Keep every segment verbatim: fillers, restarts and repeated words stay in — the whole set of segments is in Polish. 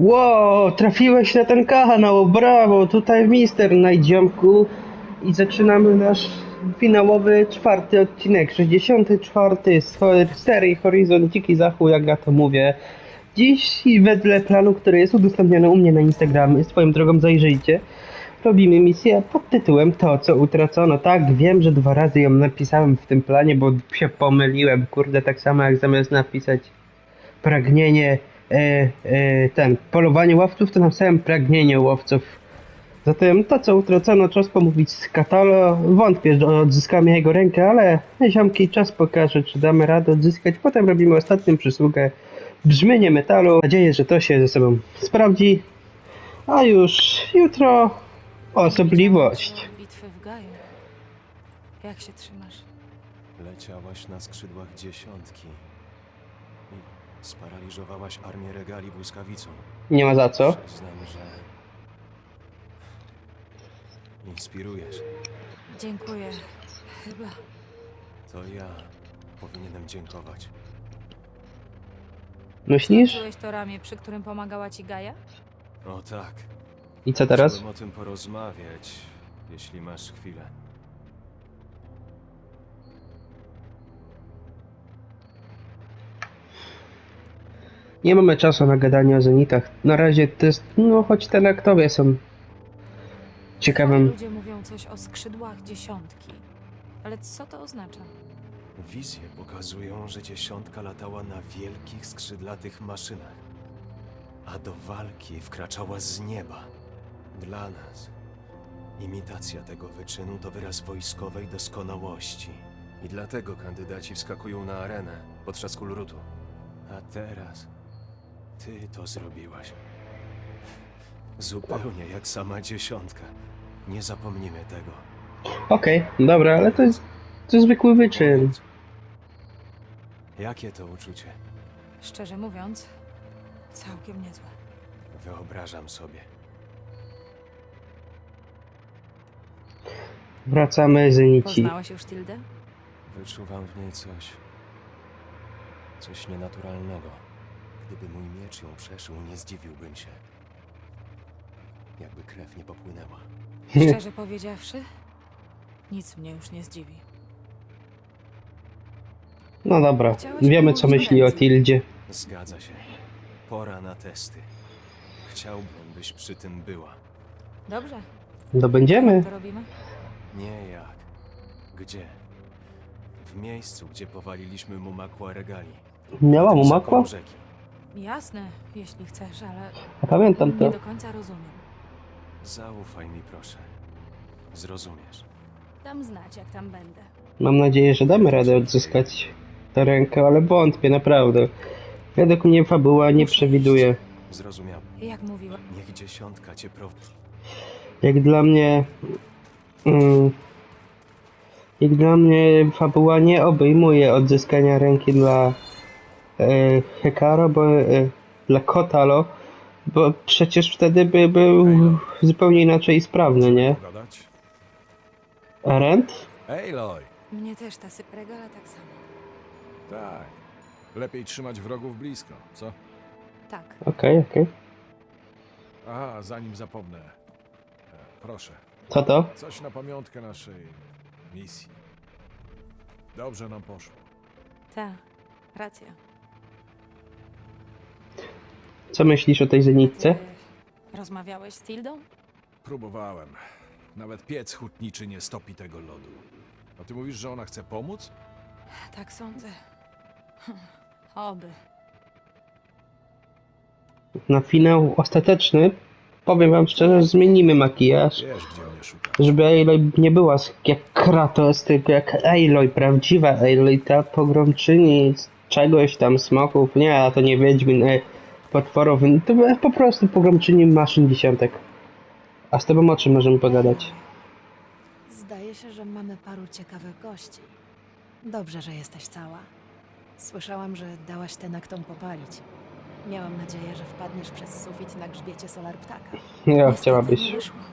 Wow, trafiłeś na ten kanał, brawo, tutaj mister Najdziomku i zaczynamy nasz finałowy czwarty odcinek, sześćdziesiąty czwarty z serii Horizon Dziki Zachód, jak ja to mówię. Dziś i wedle planu, który jest udostępniony u mnie na Instagramie, swoją drogą zajrzyjcie, robimy misję pod tytułem To, co utracono. Tak, wiem, że dwa razy ją napisałem w tym planie, bo się pomyliłem, kurde, tak samo jak zamiast napisać pragnienie E, e, ten, polowanie łowców, to napisałem pragnienie łowców. Zatem to, co utracono, czas pomówić z Katalo. Wątpię, że odzyskamy jego rękę, ale ziomki, czas pokaże, czy damy radę odzyskać. Potem robimy ostatnią przysługę, brzmienie metalu. Mam nadzieję, że to się ze sobą sprawdzi. A już jutro osobliwość. Bitwy w Gaju. Jak się trzymasz? Leciałaś na skrzydłach dziesiątki i sparaliżowałaś armię regali błyskawicą. Nie ma za co. Przyznam, że inspirujesz. Dziękuję. Chyba. To ja powinienem dziękować. Myślisz? Czułeś to ramię, przy którym pomagała ci Gaja? O tak. I co teraz? Chciałbym o tym porozmawiać, jeśli masz chwilę. Nie mamy czasu na gadanie o zenitach. Na razie to jest, no choć te aktowie są ciekawym. Ludzie mówią coś o skrzydłach dziesiątki. Ale co to oznacza? Wizje pokazują, że dziesiątka latała na wielkich, skrzydlatych maszynach, a do walki wkraczała z nieba. Dla nas imitacja tego wyczynu to wyraz wojskowej doskonałości. I dlatego kandydaci wskakują na arenę podczas kul rutu. A teraz ty to zrobiłaś. Zupełnie jak sama dziesiątka. Nie zapomnimy tego. Okej, okay, dobra, ale to jest, to jest zwykły wyczyn. Jakie to uczucie? Szczerze mówiąc, całkiem niezłe. Wyobrażam sobie. Wracamy zenici. Poznałeś już Tildę? Wyczuwam w niej coś... coś nienaturalnego. Gdyby mój miecz ją przeszył, nie zdziwiłbym się. Jakby krew nie popłynęła. Szczerze powiedziawszy, nic mnie już nie zdziwi. No dobra, Chciałeś wiemy pomóc co myśli o Lorenzo. Tildzie. Zgadza się. Pora na testy. Chciałbym, byś przy tym była. Dobrze, No będziemy. to robimy? Nie jak. Gdzie? W miejscu, gdzie powaliliśmy Mumakła Regali. Miała Tym mu makła? sokom rzeki. Jasne, jeśli chcesz, ale Pamiętam nie to. do końca rozumiem. Zaufaj mi, proszę. Zrozumiesz. Dam znać, jak tam będę. Mam nadzieję, że damy radę odzyskać tę rękę, ale wątpię, naprawdę. Według mnie fabuła nie przewiduje. Zrozumiałem. Jak mówiła, Niech dziesiątka cię prowadzi. Jak dla mnie... Mm, jak dla mnie fabuła nie obejmuje odzyskania ręki dla e, Hekaro, bo e, dla Kotalo, bo przecież wtedy by był zupełnie inaczej sprawny, nie? Pogadać? Arend? Aloy! mnie też ta syp regala tak samo. Tak. Lepiej trzymać wrogów blisko, co? Tak, Okej, okej. Aha, zanim zapomnę. E, proszę, Co to? coś na pamiątkę naszej misji. Dobrze nam poszło. tak, racja. Co myślisz o tej zenitce? Ty rozmawiałeś z Tildą? Próbowałem. Nawet piec hutniczy nie stopi tego lodu. A ty mówisz, że ona chce pomóc? Tak sądzę. Hm, Oby. Na finał ostateczny, powiem wam szczerze, zmienimy makijaż, Wiesz, gdzie mnie szukasz. żeby Aloy nie była jak Kratos, tylko jak Aloy, prawdziwa Aloy, ta pogromczyni z czegoś tam, smoków, nie, a to nie wiedźmin, e, potworów, to po prostu pogromczyni maszyn dziesiątek. A z tobą o czym możemy pogadać? Zdaje się, że mamy paru ciekawych gości. Dobrze, że jesteś cała. Słyszałam, że dałaś ten aktom popalić. Miałam nadzieję, że wpadniesz przez sufit na grzbiecie Solar Ptaka. Ja Niestety chciałabyś. nie wyszło.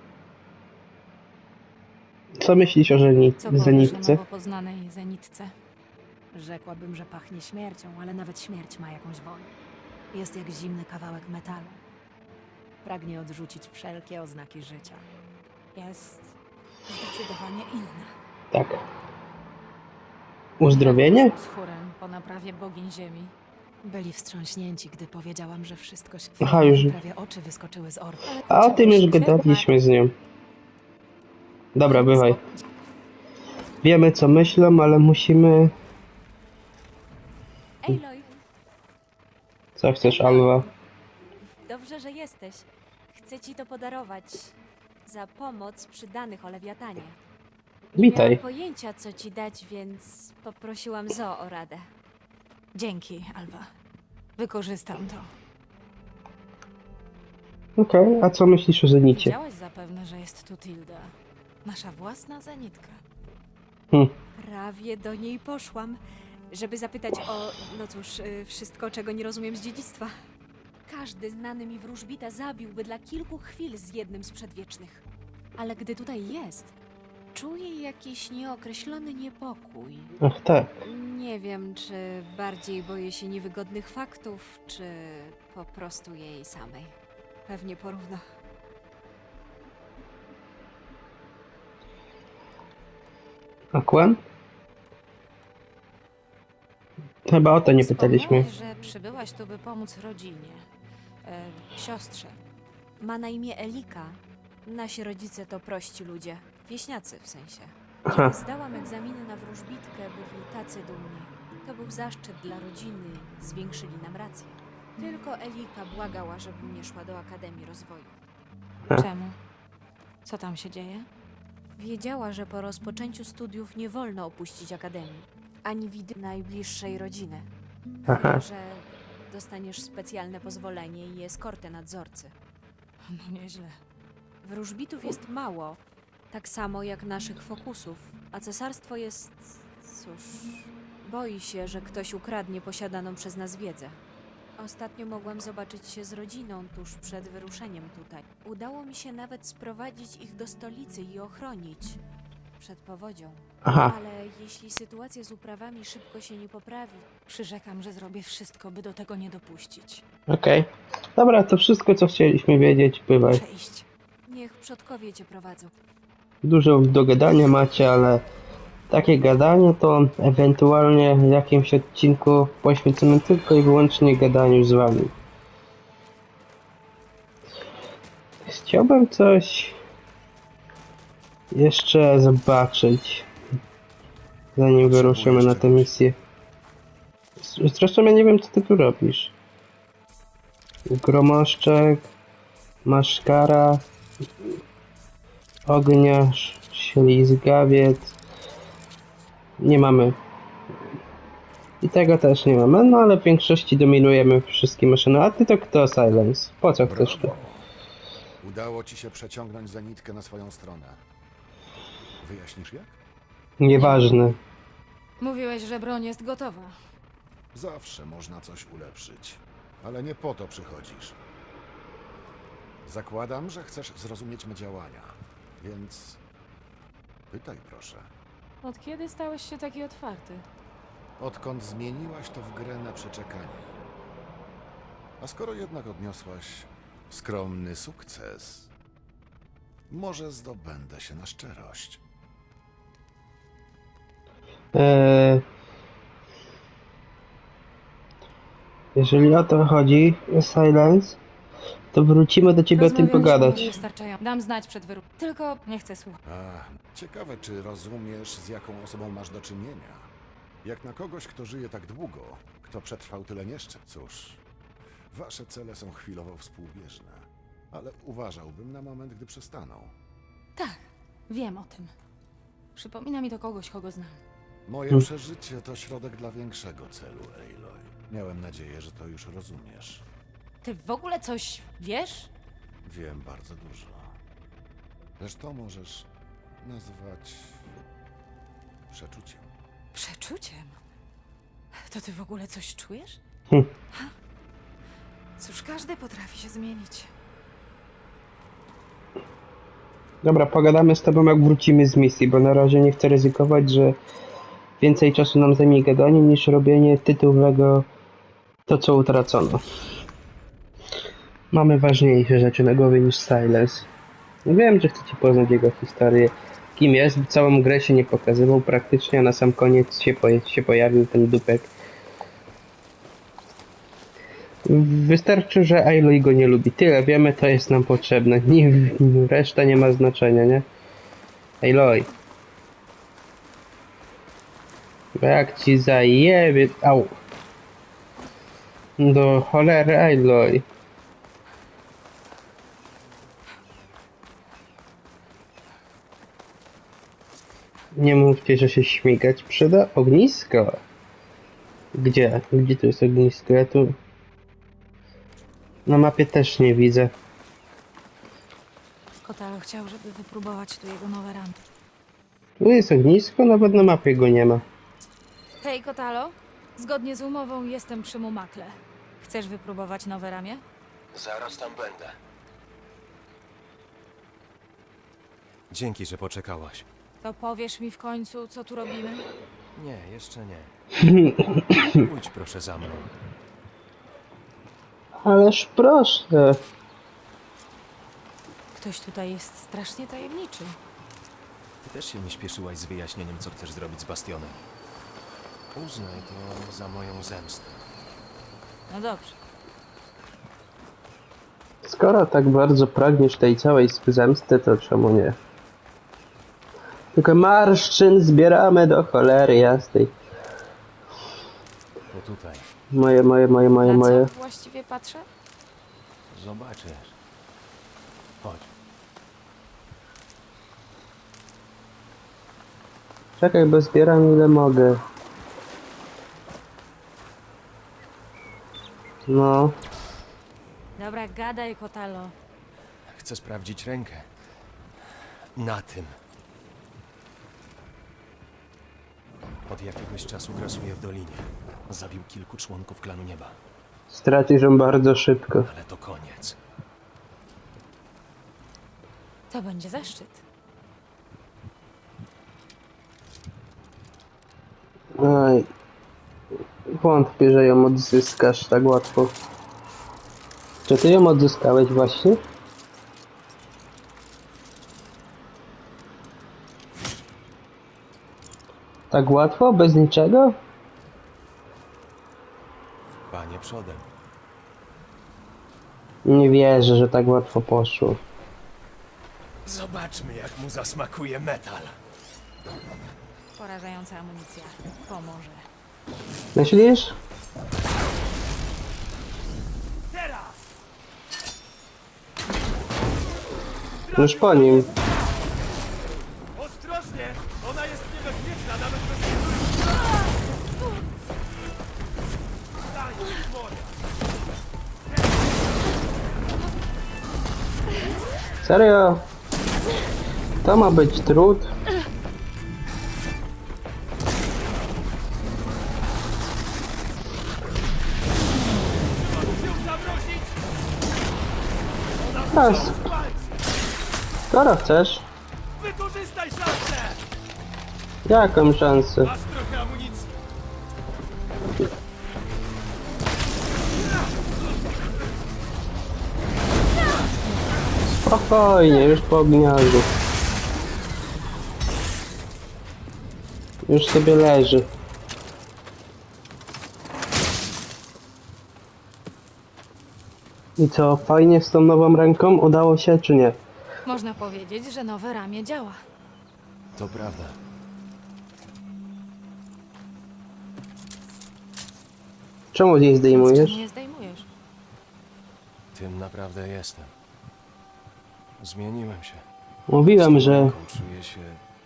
Co myślisz o żeni- Co powiesz o zenitce? nowo poznanej zenitce? Rzekłabym, że pachnie śmiercią, ale nawet śmierć ma jakąś woń. Jest jak zimny kawałek metalu. pragnie odrzucić wszelkie oznaki życia. Jest zdecydowanie inna. Tak. Uzdrowienie? Z chórem po naprawie bogiń ziemi. Byli wstrząśnięci, gdy powiedziałam, że wszystko się Aha, już. prawie oczy wyskoczyły z orb. A o tym już gadaliśmy z nią. Dobra, bywaj. Wiemy co myślą, ale musimy... Aloy, Co chcesz, Alwa? dobrze, że jesteś. Chcę ci to podarować. Za pomoc przy danych o Lewiatanie. Nie Witaj. miałam pojęcia, co ci dać, więc poprosiłam Zo o radę. Dzięki, Alwa. Wykorzystam to. Okej, a co myślisz o Zenicie? Wiedziałaś zapewne, że jest tu Tilda. Nasza własna Zenitka. Hm. Prawie do niej poszłam, żeby zapytać o, no cóż, y, wszystko, czego nie rozumiem z dziedzictwa. Każdy znany mi wróżbita zabiłby dla kilku chwil z jednym z przedwiecznych. Ale gdy tutaj jest, czuję jakiś nieokreślony niepokój. Ach tak. Nie wiem, czy bardziej boję się niewygodnych faktów, czy po prostu jej samej. Pewnie porówno. A Quen? Chyba o to nie pytaliśmy. Wspomniałaś, że przybyłaś tu, by pomóc rodzinie. E, siostrze. Ma na imię Elika. Nasi rodzice to prości ludzie. Wieśniacy w sensie. Aha. Kiedy zdałam egzaminy na wróżbitkę, byli tacy dumni. To był zaszczyt dla rodziny. Zwiększyli nam rację. Tylko Elika błagała, żebym nie szła do Akademii Rozwoju. Czemu? Co tam się dzieje? Wiedziała, że po rozpoczęciu studiów nie wolno opuścić Akademii. Ani widy najbliższej rodziny. Aha. Że dostaniesz specjalne pozwolenie i eskortę nadzorcy. No nieźle. Wróżbitów jest mało, tak samo jak naszych fokusów, a cesarstwo jest... cóż... boi się, że ktoś ukradnie posiadaną przez nas wiedzę. Ostatnio mogłam zobaczyć się z rodziną tuż przed wyruszeniem tutaj. Udało mi się nawet sprowadzić ich do stolicy i ochronić przed powodzią. Aha. Ale jeśli sytuacja z uprawami szybko się nie poprawi, Przyrzekam, że zrobię wszystko, by do tego nie dopuścić. Okej. Dobra, to wszystko co chcieliśmy wiedzieć. Bywaj. Muszę iść. niech przodkowie cię prowadzą. Dużo do gadania macie, ale takie gadanie to ewentualnie w jakimś odcinku poświęconym tylko i wyłącznie gadaniu z wami. Chciałbym coś jeszcze zobaczyć, zanim wyruszymy na tę misję. Zresztą ja nie wiem, co ty tu robisz. Gromoszczek, maszkara, ogniarz, ślizgawiec. Nie mamy. I tego też nie mamy, no ale w większości dominujemy wszystkie maszyny. A ty to kto, Silence? Po co chcesz to? Udało ci się przeciągnąć Zenitkę na swoją stronę. Wyjaśnisz jak? Nieważne. Mówiłeś, że broń jest gotowa. Zawsze można coś ulepszyć, ale nie po to przychodzisz. Zakładam, że chcesz zrozumieć me działania, więc pytaj proszę. Od kiedy stałeś się taki otwarty? Odkąd zmieniłaś to w grę na przeczekanie? A skoro jednak odniosłaś skromny sukces, może zdobędę się na szczerość. Eee, jeżeli o to chodzi, Silence, to wrócimy do ciebie o tym Rozmawialiśmy pogadać. wystarczająco. Dam znać przed wyrób. Tylko nie chcę słuchać. Ach, ciekawe, czy rozumiesz, z jaką osobą masz do czynienia. Jak na kogoś, kto żyje tak długo, kto przetrwał tyle nieszczęść. Cóż, wasze cele są chwilowo współbieżne, ale uważałbym na moment, gdy przestaną. Tak, wiem o tym. Przypomina mi to kogoś, kogo znam. Moje Hmm. przeżycie to środek dla większego celu, Aloy. Miałem nadzieję, że to już rozumiesz. Ty w ogóle coś wiesz? Wiem bardzo dużo. Lecz to możesz nazwać przeczuciem. Przeczuciem? To ty w ogóle coś czujesz? Hm. Ha? Cóż, każdy potrafi się zmienić. Dobra, pogadamy z tobą jak wrócimy z misji, bo na razie nie chcę ryzykować, że więcej czasu nam zajmie gadanie niż robienie tytułowego to co utracono. Mamy ważniejsze rzeczy na głowie niż Silas. Wiem, że chcecie poznać jego historię. Kim jest, całą grę się nie pokazywał praktycznie, a na sam koniec się, po się pojawił ten dupek. Wystarczy, że Aloy go nie lubi. Tyle wiemy, to jest nam potrzebne. Nie, reszta nie ma znaczenia, nie? Aloy. Bo jak ci zajebie... Au. Do cholery Aloy. Nie mówcie, że się śmigać przyda. Ognisko. Gdzie? Gdzie tu jest ognisko? Ja tu... Na mapie też nie widzę. Kotalo chciał, żeby wypróbować tu jego nowe ramy. Tu jest ognisko, nawet na mapie go nie ma. Hej, Kotalo. Zgodnie z umową jestem przy Mumakle. Chcesz wypróbować nowe ramię? Zaraz tam będę. Dzięki, że poczekałaś. To powiesz mi w końcu, co tu robimy? Nie, jeszcze nie. Pójdź proszę za mną. Ależ proszę. Ktoś tutaj jest strasznie tajemniczy. Ty też się nie śpieszyłaś z wyjaśnieniem, co chcesz zrobić z Bastionem. Uznaj to za moją zemstę. No dobrze. Skoro tak bardzo pragniesz tej całej zemsty, to czemu nie? Tylko marszczyn zbieramy do cholery jasnej. To tutaj. Moje, moje, moje, moje, Na moje. co właściwie patrzę? Zobaczysz. Chodź. Czekaj, bo zbieram ile mogę. No. Dobra, gadaj, Kotalo. Chcę sprawdzić rękę. Na tym. Od jakiegoś czasu grasuje w Dolinie. Zabił kilku członków klanu Nieba. Stracisz ją bardzo szybko. Ale to koniec. To będzie zaszczyt. Oj. Wątpię, że ją odzyskasz tak łatwo. Czy ty ją odzyskałeś właśnie? Tak łatwo? Bez niczego? Panie przodem. Nie wierzę, że tak łatwo poszło. Zobaczmy, jak mu zasmakuje metal. Porażająca amunicja. Pomoże. Myślisz? Już po nim. Ostrożnie! Ona jest niebezpieczna nawet bez... Serio? To ma być trud? Raz. Skoro chcesz. Wykorzystaj szansę! Jaką szansę? Masz trochę amunicji. Spokojnie, już po ogniarzu. Już sobie leży. I co, fajnie z tą nową ręką? Udało się czy nie? Można powiedzieć, że nowe ramię działa. To prawda. Czemu jej zdejmujesz? Czemu nie zdejmujesz? Tym naprawdę jestem. Zmieniłem się. Mówiłem, Z tą że... ręką czuję się...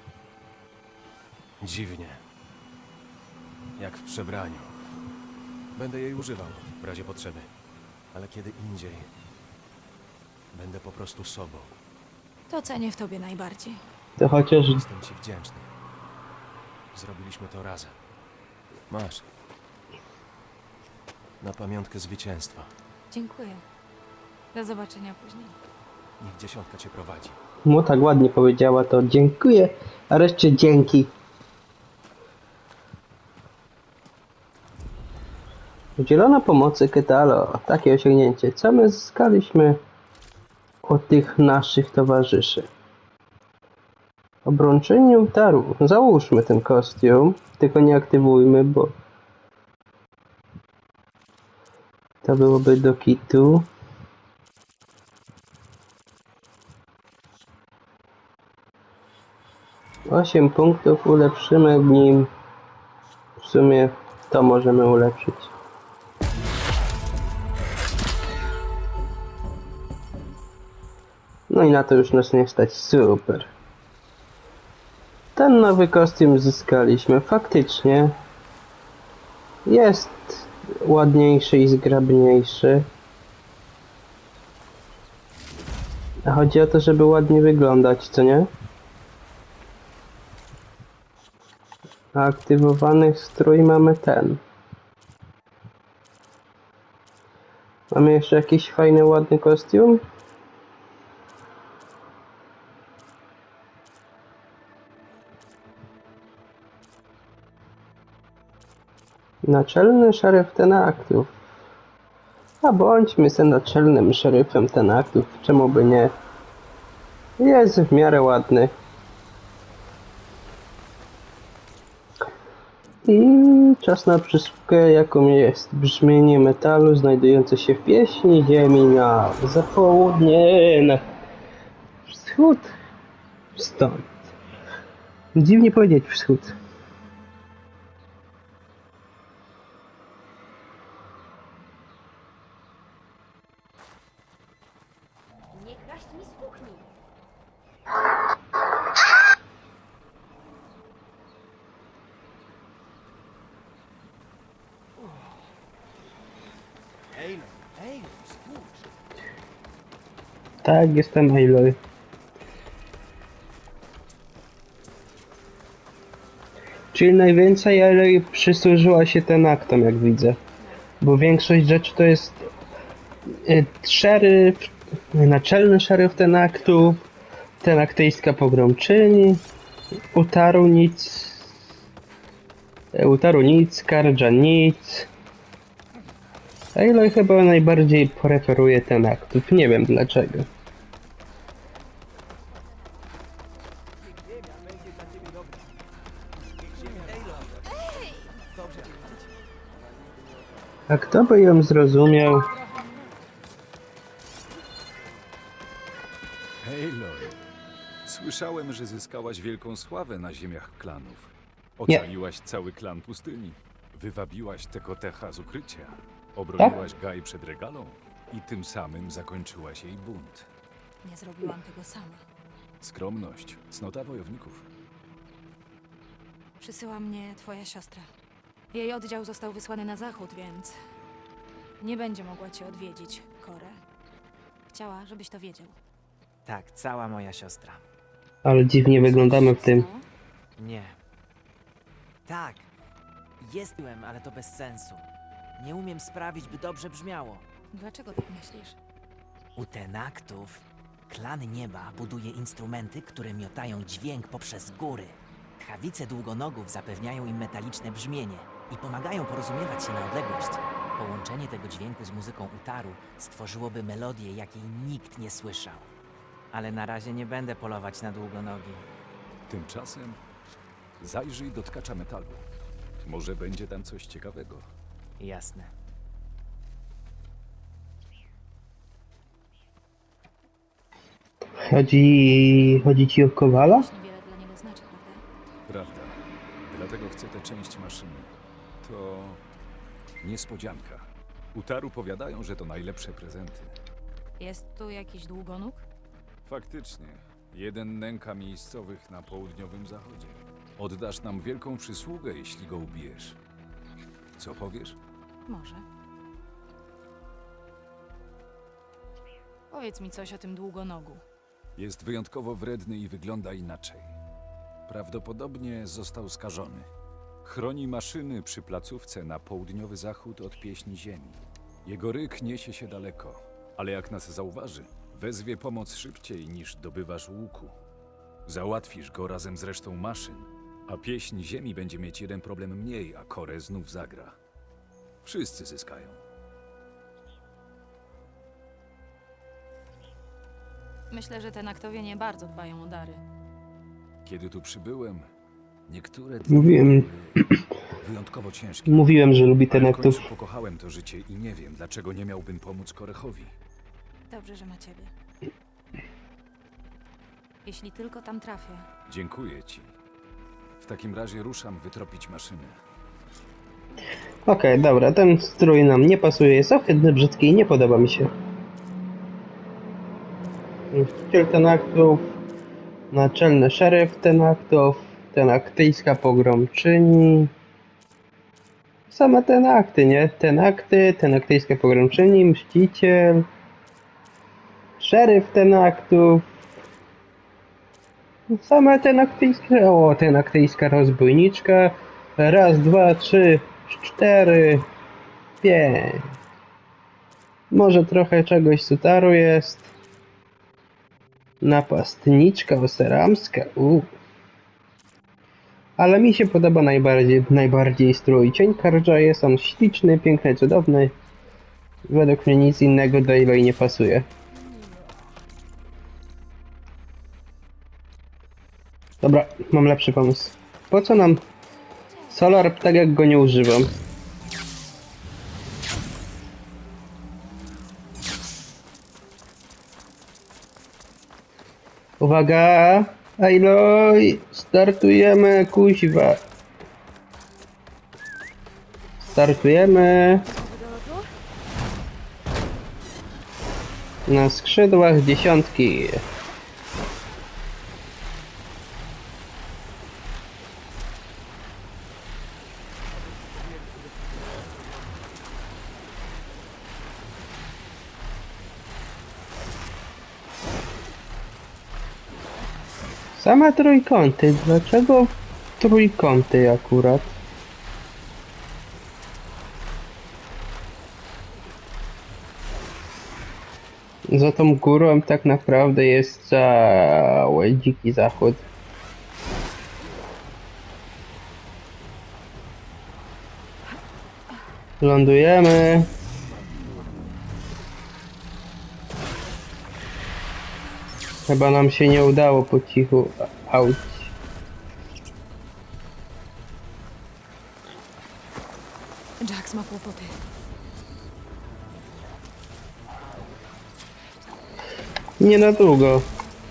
dziwnie. Jak w przebraniu. Będę jej używał w razie potrzeby. Ale kiedy indziej... będę po prostu sobą. To cenię w tobie najbardziej. To chociaż... Jestem ci wdzięczny. Zrobiliśmy to razem. Masz. Na pamiątkę zwycięstwa. Dziękuję. Do zobaczenia później. Niech dziesiątka cię prowadzi. Mu tak ładnie powiedziała, to dziękuję, a reszcie dzięki. Udzielono pomocy Ketalo. Takie osiągnięcie. Co my zyskaliśmy od tych naszych towarzyszy? Obrączenie utaru. Załóżmy ten kostium. Tylko nie aktywujmy, bo to byłoby do kitu. osiem punktów ulepszymy w nim. W sumie to możemy ulepszyć. No i na to już nas nie stać. Super. Ten nowy kostium zyskaliśmy. Faktycznie jest ładniejszy i zgrabniejszy. A chodzi o to, żeby ładnie wyglądać, co nie? A aktywowany strój mamy ten. Mamy jeszcze jakiś fajny, ładny kostium? Naczelny szeryf Tenaktów. A bądźmy se naczelnym szeryfem Tenaktów. Czemu by nie? Jest w miarę ładny. I czas na przysługę, jaką jest brzmienie metalu znajdujące się w pieśni ziemi na zapołudnie, na wschód, stąd. Dziwnie powiedzieć wschód. Nie kraść mi z kuchni. Ejlo, Ejlo, spójrz. Tak, jestem Aloy. Czyli najwięcej Aloy przysłużyła się Tenaktom, jak widzę. Bo większość rzeczy to jest y, szeryf, naczelny szeryf Tenaktów, tenaktyjska pogromczyni, Utaru nic, Utaru nic, Skardża nic. Aloy chyba najbardziej preferuje Tenaktów, nie wiem dlaczego. A kto by ją zrozumiał? Aloy, słyszałem, że zyskałaś wielką sławę na ziemiach klanów. Ocaliłaś cały klan pustyni. Wywabiłaś Tekotecha z ukrycia. Obroniłaś Gai przed regalą i tym samym zakończyłaś jej bunt. Nie zrobiłam tego sama. Skromność, cnota wojowników. Przysyła mnie twoja siostra. Jej oddział został wysłany na zachód, więc nie będzie mogła cię odwiedzić, Kore. Chciała, żebyś to wiedział. Tak, cała moja siostra. Ale dziwnie wyglądamy w tym. Stało? Nie. Tak. Jestem, ale to bez sensu. Nie umiem sprawić, by dobrze brzmiało. Dlaczego tak myślisz? U Tenaktów klan nieba buduje instrumenty, które miotają dźwięk poprzez góry. Tchawice długonogów zapewniają im metaliczne brzmienie i pomagają porozumiewać się na odległość. Połączenie tego dźwięku z muzyką Utaru stworzyłoby melodię, jakiej nikt nie słyszał. Ale na razie nie będę polować na długonogi. Tymczasem zajrzyj do tkacza metalu. Może będzie tam coś ciekawego. Jasne. Chodzi... chodzi ci o Kowala? Niewiele dla niego znaczy, prawda? Prawda. Dlatego chcę tę część maszyny. To niespodzianka. Utaru powiadają, że to najlepsze prezenty. Jest tu jakiś długonóg? Faktycznie. Jeden nęka miejscowych na południowym zachodzie. Oddasz nam wielką przysługę, jeśli go ubijesz. Co powiesz? Może. Powiedz mi coś o tym długonogu. Jest wyjątkowo wredny i wygląda inaczej. Prawdopodobnie został skażony. Chroni maszyny przy placówce na południowy zachód od pieśni ziemi. Jego ryk niesie się daleko, ale jak nas zauważy, wezwie pomoc szybciej niż dobywasz łuku. Załatwisz go razem z resztą maszyn, a pieśń ziemi będzie mieć jeden problem mniej, a Kore znów zagra. Wszyscy zyskają. Myślę, że te naktowie nie bardzo dbają o dary. Kiedy tu przybyłem, niektóre dni Mówiłem, były wyjątkowo ciężkie. mówiłem, że lubi Ale w tenaktów. końcu pokochałem to życie i nie wiem, dlaczego nie miałbym pomóc Korechowi. Dobrze, że ma ciebie. Jeśli tylko tam trafię. Dziękuję ci. W takim razie ruszam wytropić maszynę. Okej, dobra, ten strój nam nie pasuje, jest ohydny, brzydki i nie podoba mi się. Ściel tenaktów, naczelny szeryf tenaktów, tenaktyjska pogromczyni. Same tenakty, nie? Tenakty, tenaktyjska pogromczyni, mściciel, szeryf tenaktów. Same tenaktyjskie, o, tenaktyjska rozbójniczka. Raz, dwa, trzy, cztery, pięć. Może trochę czegoś z Utaru jest. Napastniczka oseramska, uuu. Ale mi się podoba najbardziej, najbardziej strój. Cień Kardża jest on śliczny, piękny, cudowny. Według mnie nic innego do Aloy nie pasuje. Dobra, mam lepszy pomysł. Po co nam Solar, tak jak go nie używam? Uwaga! Aloy! Startujemy, kuźwa! Startujemy! Na skrzydłach dziesiątki. Same trójkąty. Dlaczego trójkąty akurat? Za tą górą tak naprawdę jest cały dziki zachód. Lądujemy. Chyba nam się nie udało po cichu auć. Jax ma kłopoty. Nie na długo.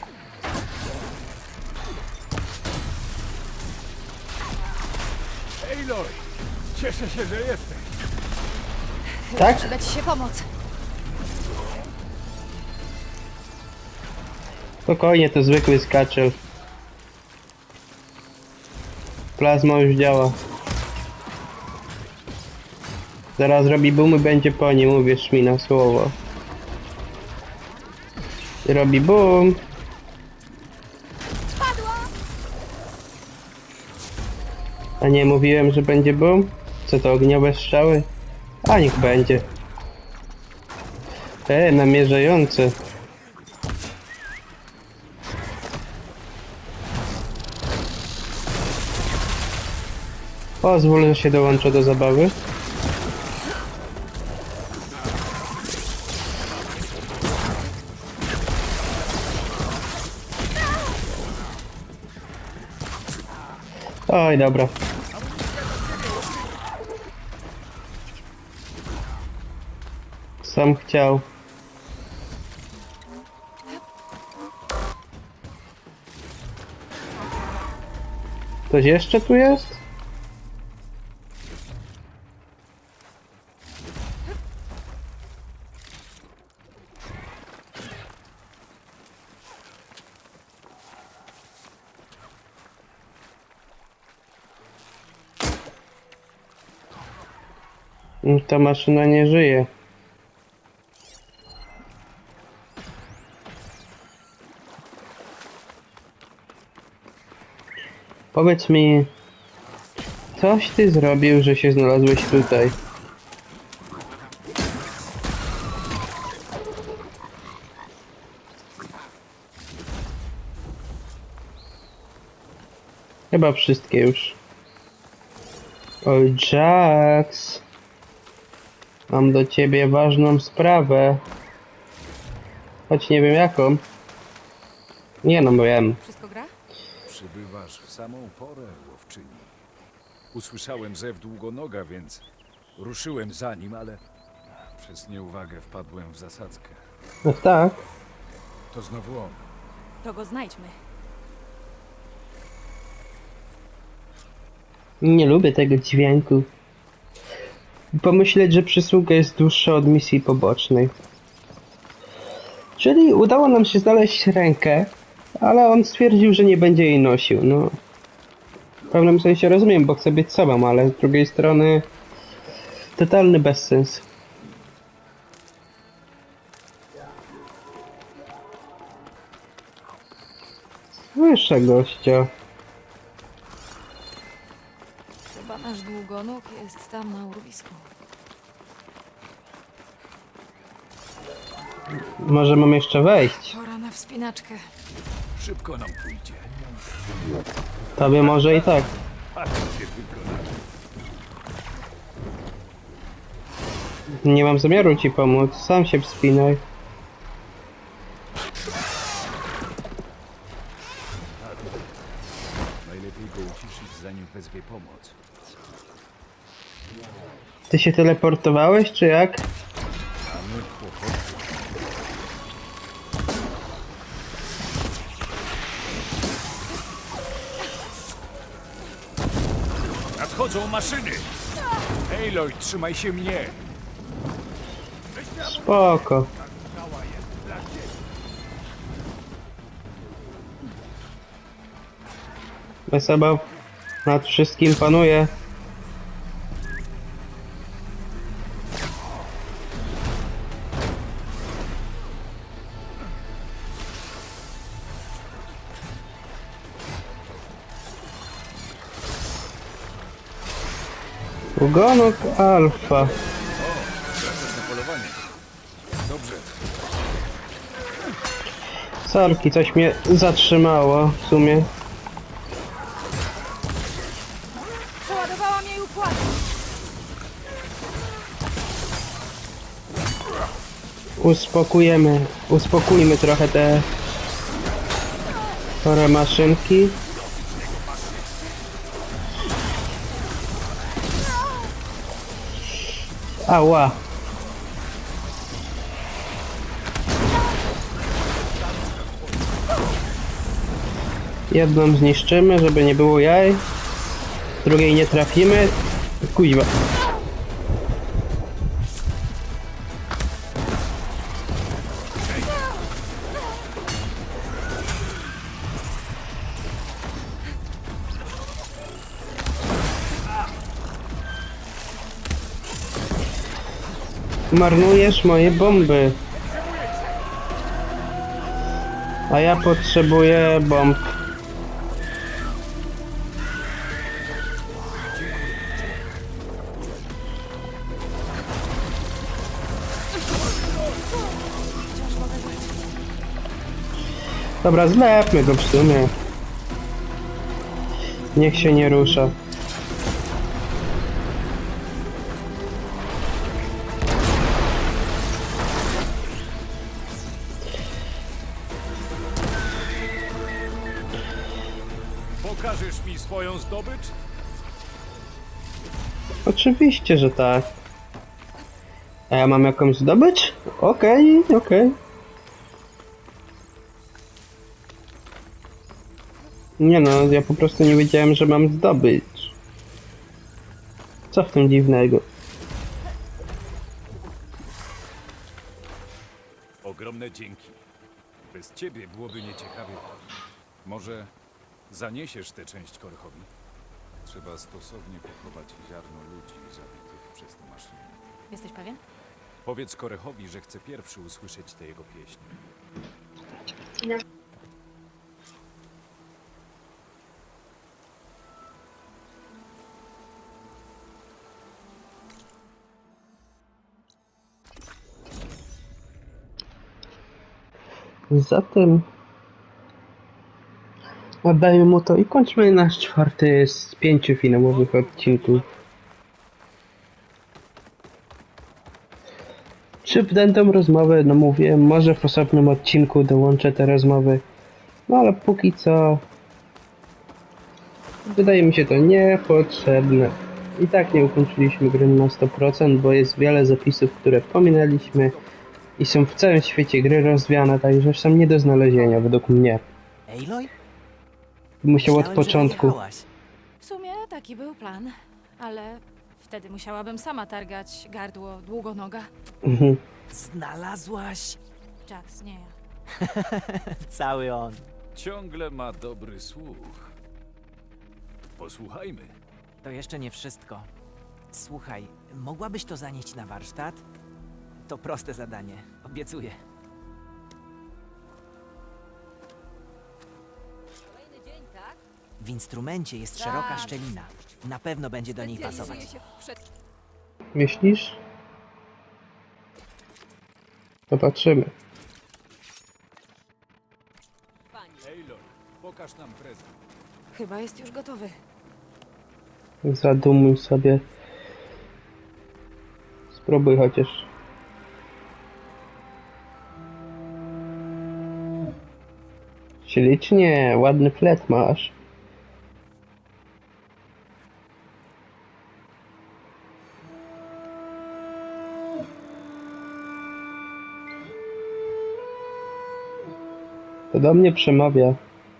Aloy! Cieszę się, że jesteś. Tak? Przyda ci się pomoc. Spokojnie, to zwykły skaczel. Plazma już działa. Zaraz robi boom i będzie po nim, uwierz mi na słowo. Robi boom. A nie mówiłem, że będzie boom? Co to, ogniowe strzały? A niech będzie. E, namierzające. Pozwól, że się dołączę do zabawy. Oj, dobra. Sam chciał. Ktoś jeszcze tu jest? Ta maszyna nie żyje. Powiedz mi, coś ty zrobił, że się znalazłeś tutaj? Chyba wszystkie już. Oj, Jax. Mam do ciebie ważną sprawę. Choć nie wiem jaką. Nie no, wiem. Wszystko gra? Przybywasz w samą porę, łowczyni. Usłyszałem zew długonoga, więc ruszyłem za nim, ale przez nieuwagę wpadłem w zasadzkę. No tak. To znowu on. To go znajdźmy. Nie lubię tego dźwięku. Pomyśleć, że przysługa jest dłuższa od misji pobocznej. Czyli udało nam się znaleźć rękę, ale on stwierdził, że nie będzie jej nosił. No, w pewnym sensie rozumiem, bo chce być sobą, ale z drugiej strony totalny bezsens. Słyszę gościa. Chyba nasz długonóg jest tam na urwisku. Może mam jeszcze wejść? Pora na wspinaczkę. Szybko nam pójdzie. Tobie może i tak. Patrzcie tylko na to. Nie mam zamiaru ci pomóc, sam się wspinaj. Najlepiej go uciszyć, zanim wezwie pomoc. Ty się teleportowałeś, czy jak? Mamy kłopoty. Nadchodzą maszyny! Aloy, trzymaj się mnie! Spoko. Wesoło nad wszystkim panuje. Ugonok alfa. Wracasz na polowanie. Dobrze. Sorki, coś mnie zatrzymało w sumie. Przeładowałam jej układ. Uspokujemy, uspokójmy trochę te chore maszynki. Ała. Jedną zniszczymy, żeby nie było jaj. Drugiej nie trafimy. Kuźwa. Marnujesz moje bomby. A ja potrzebuję bomb. Dobra, zlepmy go w sumie. Niech się nie rusza. Pokażesz mi swoją zdobycz? Oczywiście, że tak. A ja mam jakąś zdobycz? Okej, okay, okej. Okay. Nie no, ja po prostu nie wiedziałem, że mam zdobycz. Co w tym dziwnego? Ogromne dzięki. Bez ciebie byłoby nieciekawie. Może zaniesiesz tę część Korechowi? Trzeba stosownie pochować ziarno ludzi zabitych przez te maszyny. Jesteś pewien? Powiedz Korechowi, że chcę pierwszy usłyszeć tę jego pieśń. Zatem oddajmy mu to i kończmy nasz czwarty z pięciu finałowych odcinków. Czy będę tą rozmowę, no mówię, może w osobnym odcinku dołączę te rozmowy, no ale póki co wydaje mi się to niepotrzebne. I tak nie ukończyliśmy gry na sto procent, bo jest wiele zapisów, które pominęliśmy i są w całym świecie gry rozwiane, także są nie do znalezienia według mnie. Aloy? Musiał od Myślałem, że początku. wyjechałaś. W sumie taki był plan, ale wtedy musiałabym sama targać gardło długonoga. Mhm. Znalazłaś Jax, nie ja. cały on. Ciągle ma dobry słuch. Posłuchajmy. To jeszcze nie wszystko. Słuchaj, mogłabyś to zanieść na warsztat? To proste zadanie, obiecuję. W instrumencie jest szeroka szczelina. Na pewno będzie do niej pasować. Myślisz? Zobaczymy. Aloy, pokaż nam prezent. Chyba jest już gotowy. Zadumuj sobie. Spróbuj chociaż. Ślicznie, ładny flet masz. To do mnie przemawia.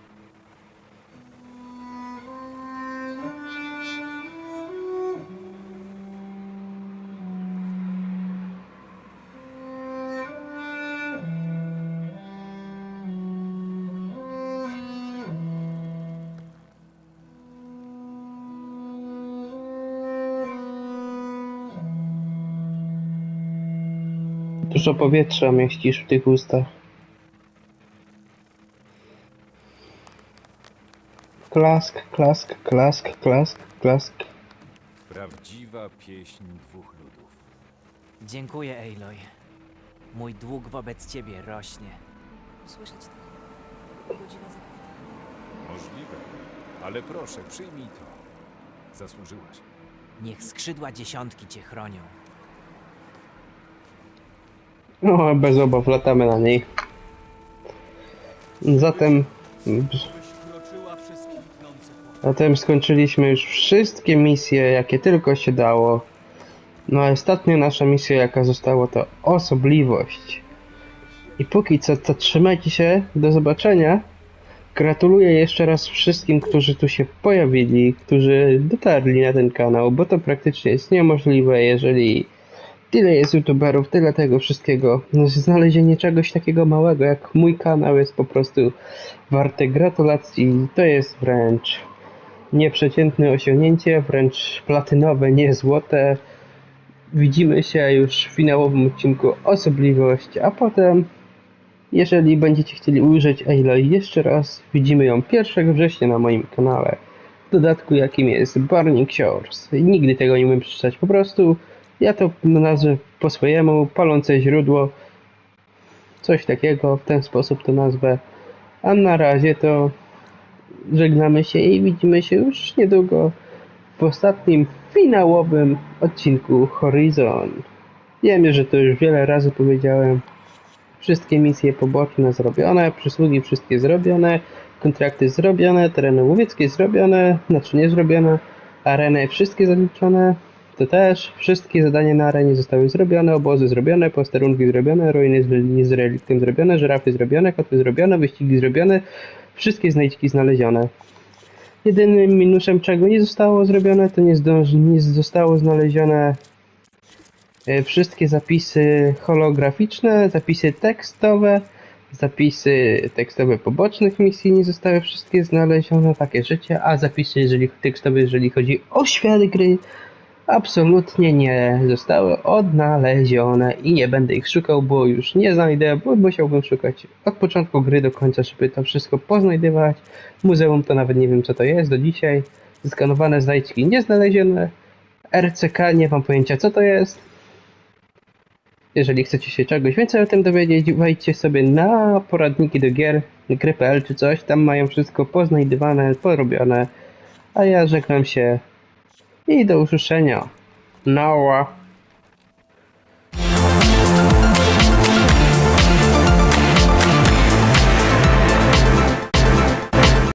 Dużo powietrza mieścisz w tych ustach. Klask, klask, klask, klask, klask. Prawdziwa pieśń dwóch ludów. Dziękuję, Aloy. Mój dług wobec ciebie rośnie. Słyszeć to. Godzina zapłata. Możliwe, ale proszę, przyjmij to. Zasłużyłaś. Niech skrzydła dziesiątki cię chronią. No, bez obaw, latamy na niej. Zatem... Zatem skończyliśmy już wszystkie misje, jakie tylko się dało. No a ostatnia nasza misja, jaka została, to osobliwość. I póki co, to trzymajcie się, do zobaczenia. Gratuluję jeszcze raz wszystkim, którzy tu się pojawili, którzy dotarli na ten kanał, bo to praktycznie jest niemożliwe, jeżeli tyle jest youtuberów, tyle tego wszystkiego. No, znalezienie czegoś takiego małego jak mój kanał jest po prostu warte gratulacji. To jest wręcz nieprzeciętne osiągnięcie, wręcz platynowe, nie złote. Widzimy się już w finałowym odcinku Osobliwość, a potem, jeżeli będziecie chcieli ujrzeć Aloy jeszcze raz, widzimy ją pierwszego września na moim kanale. W dodatku, jakim jest Burning Shores. Nigdy tego nie umiem przeczytać, po prostu ja to nazwę po swojemu, palące źródło. Coś takiego, w ten sposób to nazwę. A na razie to żegnamy się i widzimy się już niedługo w ostatnim, finałowym odcinku Horizon. Wiemy, że to już wiele razy powiedziałem. Wszystkie misje poboczne zrobione, przysługi wszystkie zrobione, kontrakty zrobione, tereny łowieckie zrobione, znaczy nie zrobione, areny wszystkie zaliczone, to też wszystkie zadania na arenie zostały zrobione, obozy zrobione, posterunki zrobione, ruiny z, z reliktem zrobione, żyrafy zrobione, kotwy zrobione, wyścigi zrobione, wszystkie znajdźki znalezione. Jedynym minusem, czego nie zostało zrobione, to nie, zdąż, nie zostało znalezione e, wszystkie zapisy holograficzne, zapisy tekstowe, zapisy tekstowe pobocznych misji nie zostały wszystkie znalezione, takie życie, a zapisy jeżeli, tekstowe, jeżeli chodzi o świat gry, absolutnie nie zostały odnalezione i nie będę ich szukał, bo już nie znajdę, bo musiałbym szukać od początku gry do końca, żeby to wszystko poznajdywać. Muzeum to nawet nie wiem co to jest do dzisiaj. Zskanowane znajdźki nie znalezione. R C K nie mam pojęcia co to jest. Jeżeli chcecie się czegoś więcej o tym dowiedzieć, wejdźcie sobie na poradniki do gier, gry kropka p l czy coś, tam mają wszystko poznajdywane, porobione. A ja żegnam się i do usłyszenia. Nała.